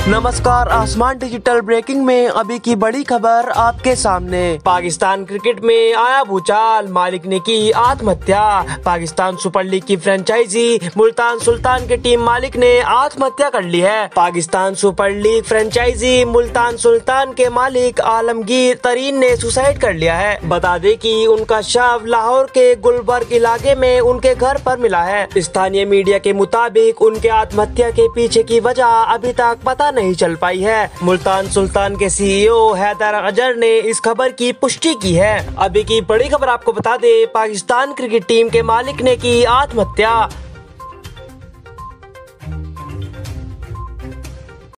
नमस्कार, आसमान digital breaking में अभी की बड़ी खबर आपके सामने। पाकिस्तान क्रिकेट में आया भूचाल, मालिक ने की आत्महत्या। पाकिस्तान सुपर लीग की फ्रेंचाइजी मुल्तान सुल्तान के टीम मालिक ने आत्महत्या कर ली है। Pakistan super league franchise Multan Sultan के मालिक आलमगीर तरीन ने सुसाइड कर लिया है। बता दें कि उनका शव लाहौर के गुलबर्ग इलाके में उनके घर पर मिला है। स्थानीय मीडिया के मुताबिक उनके आत्महत्या के पीछे की वजह अभी तक पता नहीं चल पाई है। मुल्तान सुल्तान के सीईओ हैदर अजहर ने इस खबर की पुष्टि की है। अभी की बड़ी खबर आपको बता दे, पाकिस्तान क्रिकेट टीम के मालिक ने की आत्महत्या।